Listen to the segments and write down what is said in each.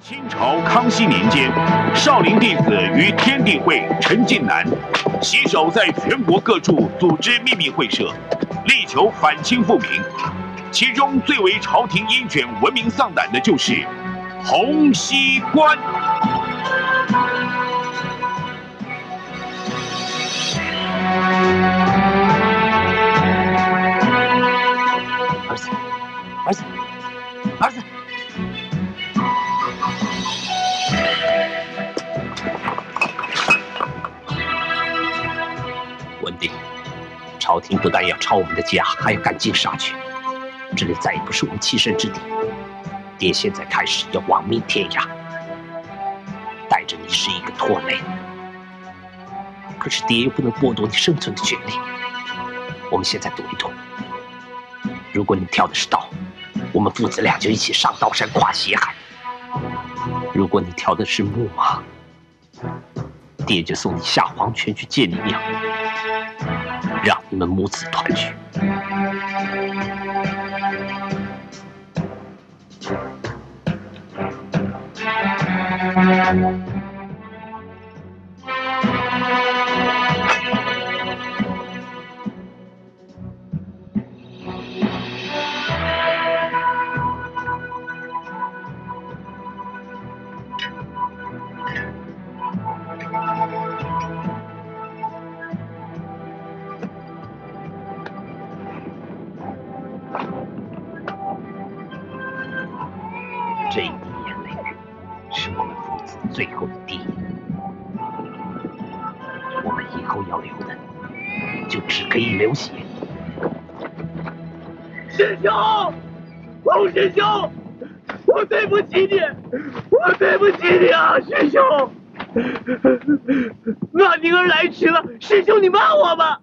清朝康熙年间，少林弟子与天地会陈近南携手在全国各处组织秘密会社，力求反清复明。其中最为朝廷鹰犬闻名丧胆的就是洪熙官。 儿子，儿子，儿子！文帝，朝廷不但要抄我们的家，还要赶尽杀绝。这里再也不是我们栖身之地。爹现在开始要亡命天涯，带着你是一个拖累。可是爹又不能剥夺你生存的权利。我们现在赌一赌，如果你挑的是刀，我们父子俩就一起上刀山跨血海；如果你挑的是木马，爹就送你下黄泉去见你娘，让你们母子团聚。这一滴眼泪是我们父子最后一滴，我们以后要流的就只可以流血。 师兄，洪师兄，我对不起你，我对不起你啊，师兄。马宁儿来迟了，师兄你骂我吧。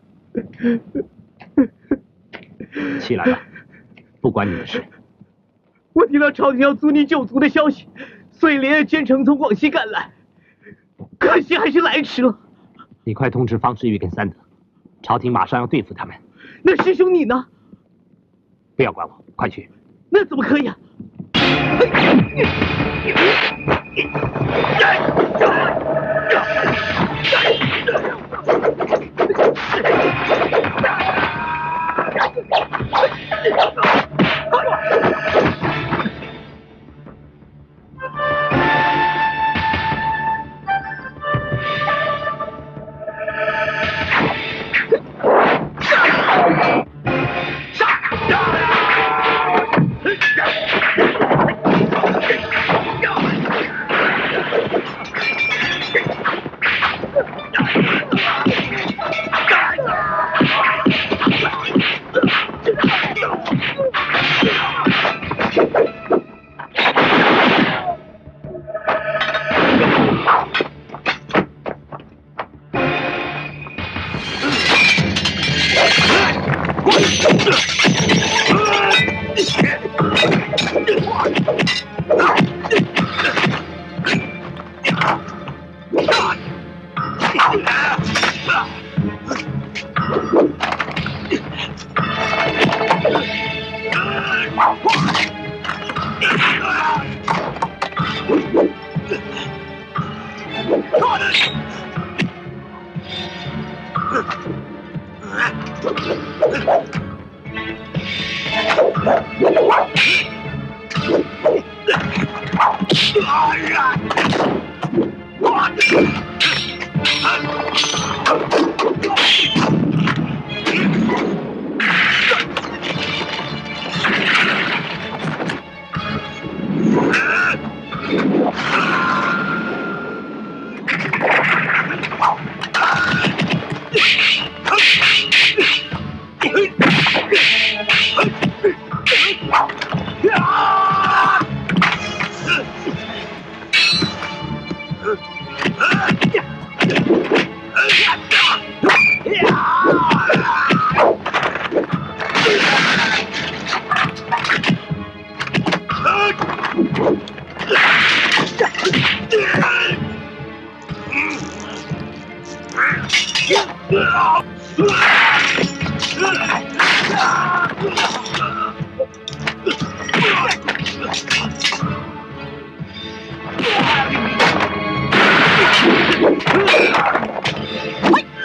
起来吧，不关你的事。 我听到朝廷要阻你救族的消息，所以连夜兼程从广西赶来，可惜还是来迟了。 你快通知方世玉跟三德，朝廷马上要对付他们。 那师兄你呢？ 不要管我，快去。 那怎么可以啊？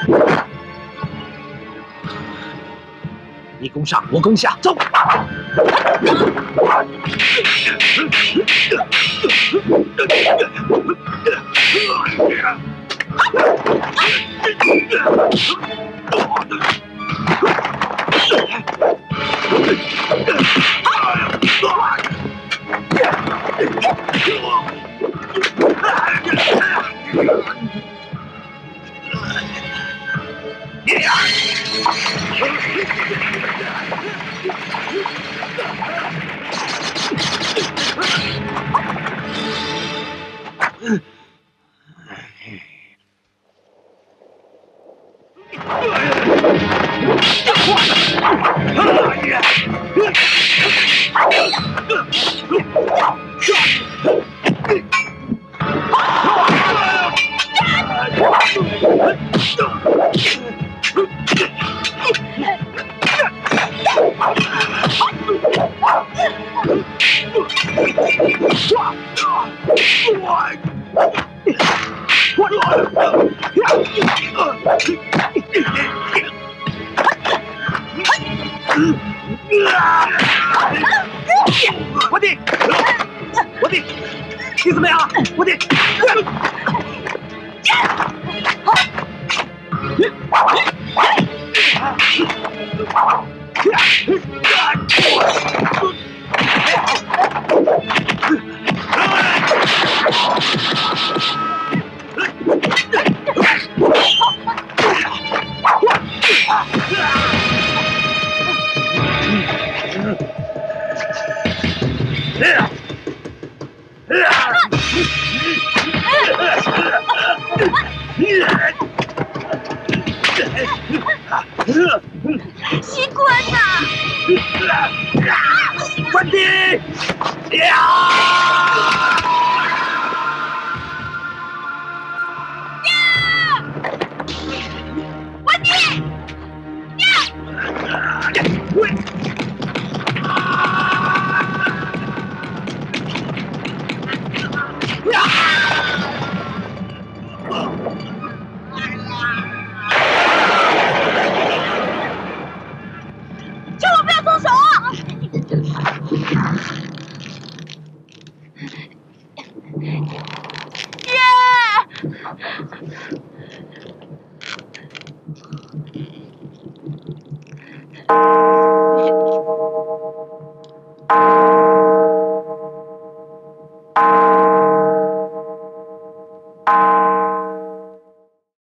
你攻上，我攻下，走！我弟，我弟，你怎么样？我弟， 西关呐！ 关帝呀！ 关帝！千万不要动手啊！爹！